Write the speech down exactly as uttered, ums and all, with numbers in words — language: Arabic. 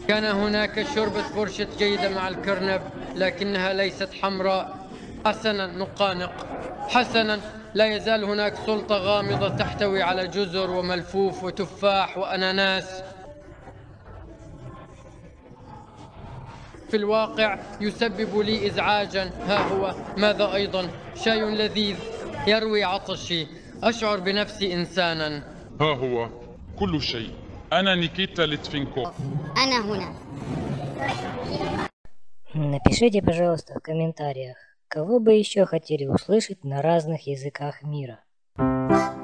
كان هناك شوربة بورشت جيدة مع الكرنب لكنها ليست حمراء. حسنا نقانق. حسنا لا يزال هناك سلطة غامضة تحتوي على جزر وملفوف وتفاح وأناناس. في الواقع يسبب لي إزعاجا. ها هو. ماذا أيضا؟ شاي لذيذ يروي عطشي. أشعر بنفسي إنسانا. ها هو كل شيء. أنا نيكيتا ليتفينكوف. أنا هنا. Напишите, пожалуйста, в комментариях, кого бы еще хотели услышать на разных языках мира.